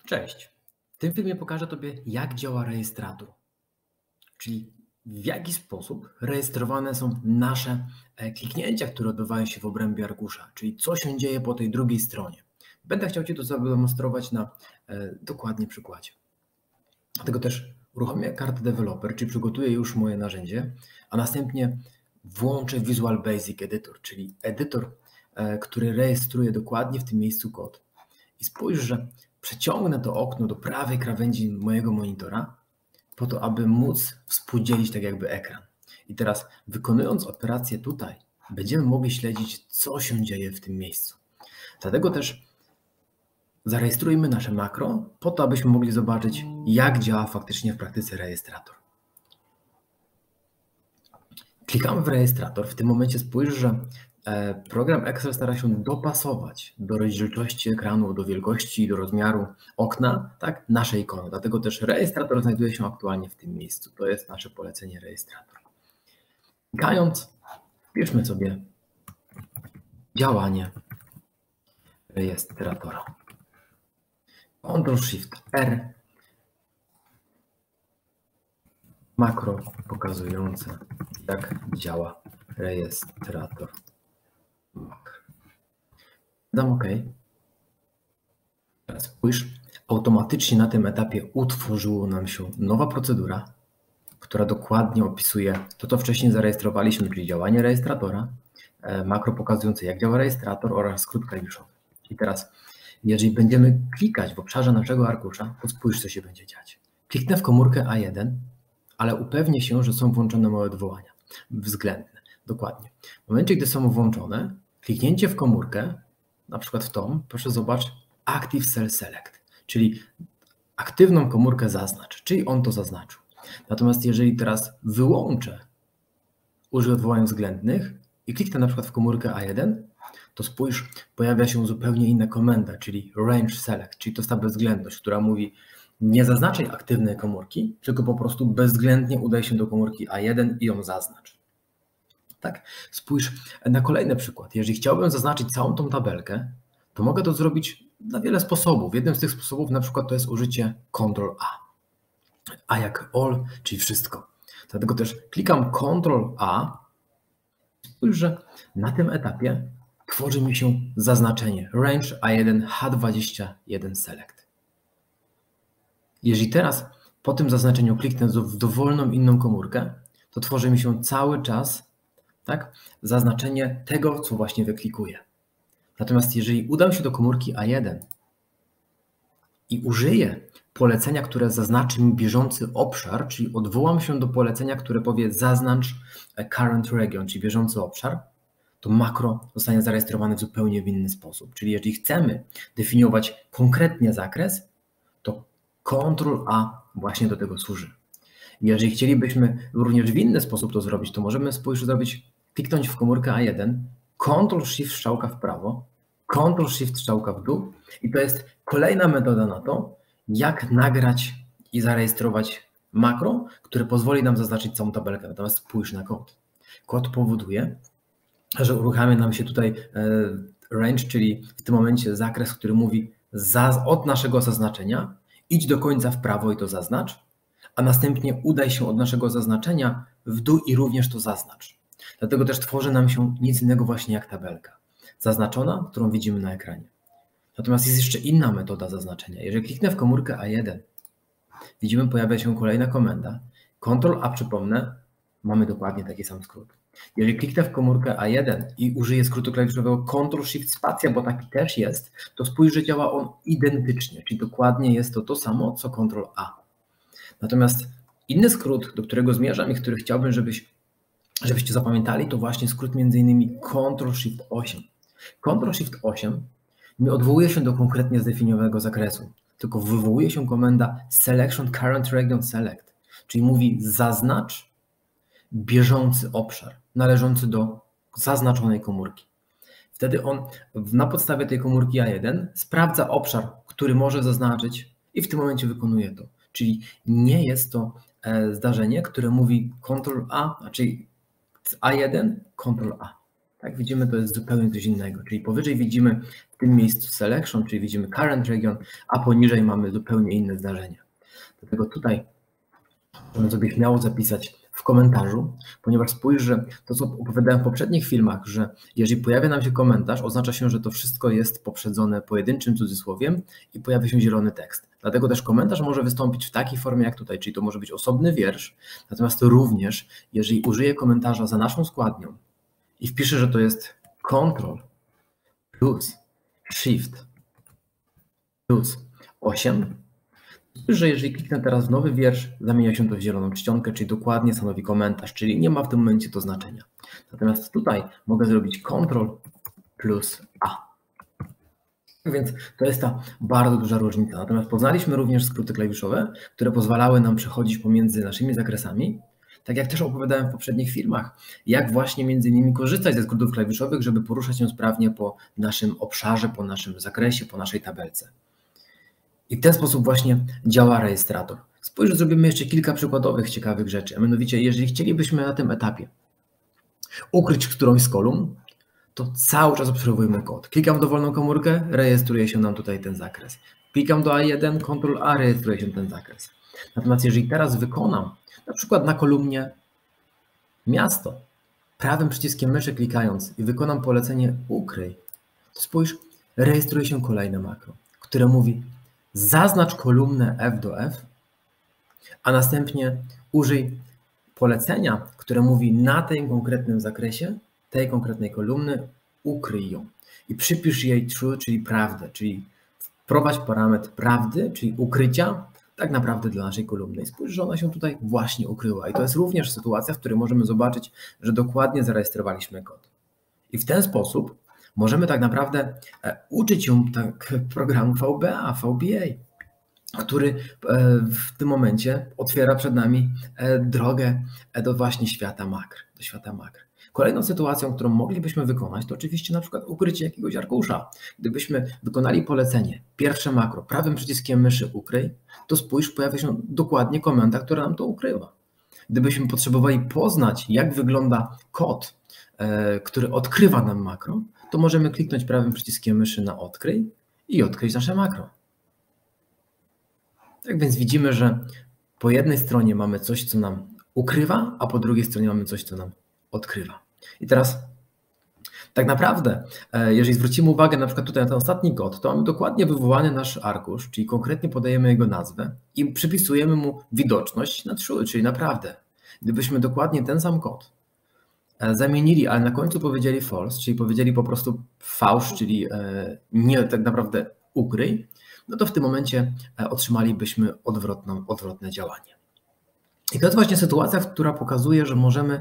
Cześć. W tym filmie pokażę Tobie, jak działa rejestrator, czyli w jaki sposób rejestrowane są nasze kliknięcia, które odbywają się w obrębie arkusza, czyli co się dzieje po tej drugiej stronie. Będę chciał Ci to zademonstrować na dokładnie przykładzie. Dlatego też uruchomię kartę Developer, czyli przygotuję już moje narzędzie, a następnie włączę Visual Basic Editor, czyli edytor, który rejestruje dokładnie w tym miejscu kod. I spójrz, że przeciągnę to okno do prawej krawędzi mojego monitora po to, aby móc współdzielić tak jakby ekran. I teraz wykonując operację tutaj, będziemy mogli śledzić, co się dzieje w tym miejscu. Dlatego też zarejestrujmy nasze makro po to, abyśmy mogli zobaczyć, jak działa faktycznie w praktyce rejestrator. Klikamy w rejestrator. W tym momencie spójrz, że program Excel stara się dopasować do rozdzielczości ekranu, do wielkości i do rozmiaru okna, tak, nasze ikony. Dlatego też rejestrator znajduje się aktualnie w tym miejscu. To jest nasze polecenie rejestrator. Klikając, wpiszmy sobie działanie rejestratora. Ctrl+Shift+R. Makro pokazujące, jak działa rejestrator. Dam OK. Teraz spójrz, automatycznie na tym etapie utworzyła nam się nowa procedura, która dokładnie opisuje to, co wcześniej zarejestrowaliśmy, czyli działanie rejestratora, makro pokazujące, jak działa rejestrator oraz skrót klawiszowy. I teraz, jeżeli będziemy klikać w obszarze naszego arkusza, to spójrz, co się będzie dziać. Kliknę w komórkę A1, ale upewnię się, że są włączone moje odwołania względne. Dokładnie. W momencie, gdy są włączone, kliknięcie w komórkę, na przykład w tą, proszę zobacz, Active Cell Select, czyli aktywną komórkę zaznacz, czyli on to zaznaczył. Natomiast jeżeli teraz wyłączę użyj odwołań względnych i kliknę na przykład w komórkę A1, to spójrz, pojawia się zupełnie inna komenda, czyli Range Select, czyli to jest ta bezwzględność, która mówi, nie zaznaczaj aktywnej komórki, tylko po prostu bezwzględnie udaj się do komórki A1 i ją zaznacz. Tak? Spójrz na kolejny przykład. Jeżeli chciałbym zaznaczyć całą tą tabelkę, to mogę to zrobić na wiele sposobów. Jednym z tych sposobów na przykład to jest użycie Ctrl+A. A jak all, czyli wszystko. Dlatego też klikam Ctrl+A. Spójrz, że na tym etapie tworzy mi się zaznaczenie Range A1 H21 Select. Jeżeli teraz po tym zaznaczeniu kliknę w dowolną inną komórkę, to tworzy mi się cały czas, tak, zaznaczenie tego, co właśnie wyklikuję. Natomiast jeżeli udam się do komórki A1 i użyję polecenia, które zaznaczy mi bieżący obszar, czyli odwołam się do polecenia, które powie zaznacz current region, czyli bieżący obszar, to makro zostanie zarejestrowane w zupełnie inny sposób. Czyli jeżeli chcemy definiować konkretnie zakres, to Ctrl+A właśnie do tego służy. Jeżeli chcielibyśmy również w inny sposób to zrobić, to możemy kliknąć w komórkę A1, Ctrl+Shift strzałka w prawo, Ctrl+Shift strzałka w dół i to jest kolejna metoda na to, jak nagrać i zarejestrować makro, które pozwoli nam zaznaczyć całą tabelkę. Natomiast spójrz na kod. Kod powoduje, że uruchamia nam się tutaj range, czyli w tym momencie zakres, który mówi od naszego zaznaczenia idź do końca w prawo i to zaznacz, a następnie udaj się od naszego zaznaczenia w dół i również to zaznacz. Dlatego też tworzy nam się nic innego właśnie jak tabelka zaznaczona, którą widzimy na ekranie. Natomiast jest jeszcze inna metoda zaznaczenia. Jeżeli kliknę w komórkę A1, widzimy, pojawia się kolejna komenda. Ctrl+A, przypomnę, mamy dokładnie taki sam skrót. Jeżeli kliknę w komórkę A1 i użyję skrótu klawiszowego Ctrl+Shift+Spacja, bo taki też jest, to spójrz, że działa on identycznie, czyli dokładnie jest to samo, co Ctrl+A. Natomiast inny skrót, do którego zmierzam i który chciałbym, żebyście zapamiętali, to właśnie skrót m.in. Ctrl+Shift+8. Ctrl+Shift+8 nie odwołuje się do konkretnie zdefiniowanego zakresu, tylko wywołuje się komenda Selection Current Region Select, czyli mówi zaznacz bieżący obszar należący do zaznaczonej komórki. Wtedy on na podstawie tej komórki A1 sprawdza obszar, który może zaznaczyć i w tym momencie wykonuje to. Czyli nie jest to zdarzenie, które mówi Ctrl+A, czyli A1, Ctrl+A. Jak widzimy, to jest zupełnie coś innego, czyli powyżej widzimy w tym miejscu selection, czyli widzimy current region, a poniżej mamy zupełnie inne zdarzenia. Dlatego tutaj możemy sobie śmiało zapisać w komentarzu, ponieważ spójrz, że to, co opowiadałem w poprzednich filmach, że jeżeli pojawia nam się komentarz, oznacza się, że to wszystko jest poprzedzone pojedynczym cudzysłowiem i pojawia się zielony tekst. Dlatego też komentarz może wystąpić w takiej formie jak tutaj, czyli to może być osobny wiersz, natomiast również, jeżeli użyję komentarza za naszą składnią i wpiszę, że to jest Ctrl plus Shift plus 8, że jeżeli kliknę teraz w nowy wiersz, zamienia się to w zieloną czcionkę, czyli dokładnie stanowi komentarz, czyli nie ma w tym momencie to znaczenia. Natomiast tutaj mogę zrobić Ctrl plus A. Więc to jest ta bardzo duża różnica. Natomiast poznaliśmy również skróty klawiszowe, które pozwalały nam przechodzić pomiędzy naszymi zakresami. Tak jak też opowiadałem w poprzednich filmach, jak właśnie między innymi korzystać ze skrótów klawiszowych, żeby poruszać się sprawnie po naszym obszarze, po naszym zakresie, po naszej tabelce. I w ten sposób właśnie działa rejestrator. Spójrz, zrobimy jeszcze kilka przykładowych ciekawych rzeczy. A mianowicie, jeżeli chcielibyśmy na tym etapie ukryć którąś z kolumn, to cały czas obserwujemy kod. Klikam w dowolną komórkę, rejestruje się nam tutaj ten zakres. Klikam do A1, Ctrl A, rejestruje się ten zakres. Natomiast jeżeli teraz wykonam, na przykład na kolumnie miasto, prawym przyciskiem myszy klikając i wykonam polecenie ukryj, to spójrz, rejestruje się kolejne makro, które mówi zaznacz kolumnę F do F, a następnie użyj polecenia, które mówi na tym konkretnym zakresie, tej konkretnej kolumny, ukryj ją i przypisz jej true, czyli prawdę, czyli wprowadź parametr prawdy, czyli ukrycia, tak naprawdę dla naszej kolumny. I spójrz, że ona się tutaj właśnie ukryła. I to jest również sytuacja, w której możemy zobaczyć, że dokładnie zarejestrowaliśmy kod. I w ten sposób możemy tak naprawdę uczyć się tak programu VBA, który w tym momencie otwiera przed nami drogę do właśnie świata makr, do świata makr. Kolejną sytuacją, którą moglibyśmy wykonać, to oczywiście na przykład ukrycie jakiegoś arkusza. Gdybyśmy wykonali polecenie, pierwsze makro, prawym przyciskiem myszy ukryj, to spójrz, pojawia się dokładnie komenda, która nam to ukrywa. Gdybyśmy potrzebowali poznać, jak wygląda kod, który odkrywa nam makro, to możemy kliknąć prawym przyciskiem myszy na odkryj i odkryć nasze makro. Tak więc widzimy, że po jednej stronie mamy coś, co nam ukrywa, a po drugiej stronie mamy coś, co nam odkrywa. I teraz tak naprawdę, jeżeli zwrócimy uwagę na przykład tutaj na ten ostatni kod, to mamy dokładnie wywołany nasz arkusz, czyli konkretnie podajemy jego nazwę i przypisujemy mu widoczność na true, czyli naprawdę. Gdybyśmy dokładnie ten sam kod zamienili, ale na końcu powiedzieli false, czyli powiedzieli po prostu fałsz, czyli nie tak naprawdę ukryj, no to w tym momencie otrzymalibyśmy odwrotne działanie. I to jest właśnie sytuacja, która pokazuje, że możemy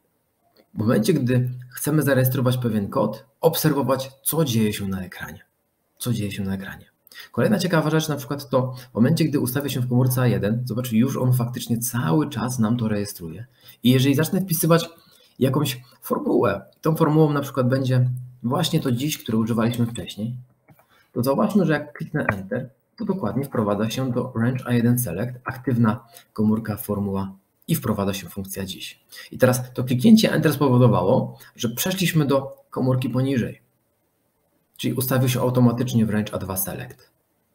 w momencie, gdy chcemy zarejestrować pewien kod, obserwować, co dzieje się na ekranie. Co dzieje się na ekranie. Kolejna ciekawa rzecz na przykład to w momencie, gdy ustawię się w komórce A1, zobacz, już on faktycznie cały czas nam to rejestruje. I jeżeli zacznę wpisywać jakąś formułę, tą formułą na przykład będzie właśnie to dziś, które używaliśmy wcześniej, to zauważmy, że jak kliknę Enter, to dokładnie wprowadza się do Range A1 Select aktywna komórka formuła i wprowadza się funkcja dziś. I teraz to kliknięcie Enter spowodowało, że przeszliśmy do komórki poniżej, czyli ustawił się automatycznie w Range A2 Select.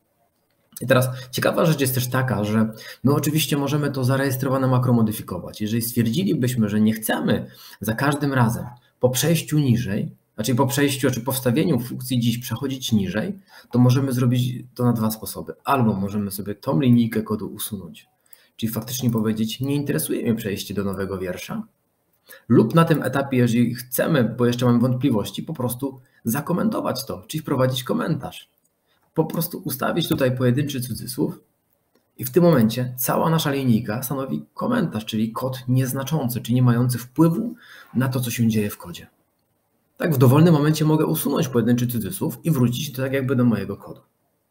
I teraz ciekawa rzecz jest też taka, że my oczywiście możemy to zarejestrowane makro modyfikować. Jeżeli stwierdzilibyśmy, że nie chcemy za każdym razem po przejściu niżej, po wstawieniu funkcji dziś przechodzić niżej, to możemy zrobić to na dwa sposoby. Albo możemy sobie tą linijkę kodu usunąć, czyli faktycznie powiedzieć, nie interesuje mnie przejście do nowego wiersza, lub na tym etapie, jeżeli chcemy, bo jeszcze mamy wątpliwości, po prostu zakomentować to, czyli wprowadzić komentarz. Po prostu ustawić tutaj pojedynczy cudzysłów i w tym momencie cała nasza linijka stanowi komentarz, czyli kod nieznaczący, czyli nie mający wpływu na to, co się dzieje w kodzie. Tak, w dowolnym momencie mogę usunąć pojedynczy cudzysłów i wrócić tak jakby do mojego kodu.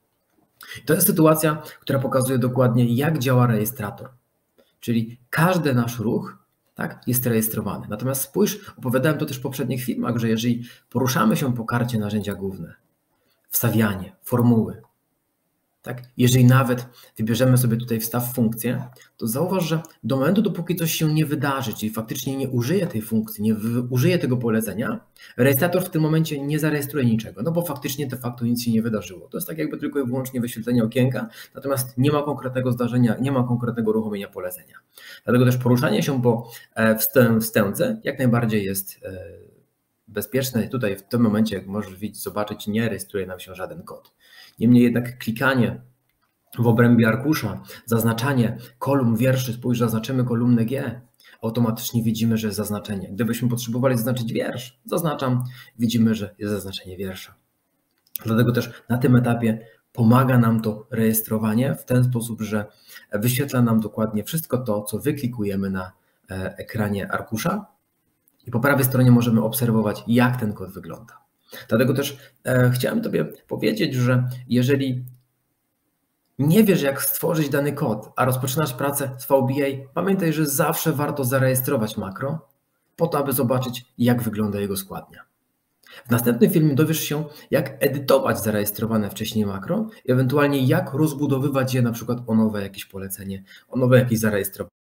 To jest sytuacja, która pokazuje dokładnie, jak działa rejestrator. Czyli każdy nasz ruch, tak, jest rejestrowany. Natomiast spójrz, opowiadałem to też w poprzednich filmach, że jeżeli poruszamy się po karcie narzędzia główne, wstawianie, formuły, Tak? Jeżeli nawet wybierzemy sobie tutaj wstaw funkcję, to zauważ, że do momentu, dopóki coś się nie wydarzy, czyli faktycznie nie użyję tej funkcji, nie użyję tego polecenia, rejestrator w tym momencie nie zarejestruje niczego, no bo faktycznie de facto nic się nie wydarzyło. To jest tak jakby tylko i wyłącznie wyświetlenie okienka, natomiast nie ma konkretnego zdarzenia, nie ma konkretnego uruchomienia polecenia. Dlatego też poruszanie się po wstędze jak najbardziej jest bezpieczne. Tutaj w tym momencie, jak możesz zobaczyć, nie rejestruje nam się żaden kod. Niemniej jednak klikanie w obrębie arkusza, zaznaczanie kolumn wierszy, spójrz, zaznaczymy kolumnę G, automatycznie widzimy, że jest zaznaczenie. Gdybyśmy potrzebowali zaznaczyć wiersz, zaznaczam, widzimy, że jest zaznaczenie wiersza. Dlatego też na tym etapie pomaga nam to rejestrowanie w ten sposób, że wyświetla nam dokładnie wszystko to, co wyklikujemy na ekranie arkusza i po prawej stronie możemy obserwować, jak ten kod wygląda. Dlatego też chciałem Tobie powiedzieć, że jeżeli nie wiesz, jak stworzyć dany kod, a rozpoczynasz pracę z VBA, pamiętaj, że zawsze warto zarejestrować makro po to, aby zobaczyć, jak wygląda jego składnia. W następnym filmie dowiesz się, jak edytować zarejestrowane wcześniej makro i ewentualnie jak rozbudowywać je na przykład o nowe jakieś polecenie, o nowe jakieś zarejestrowanie.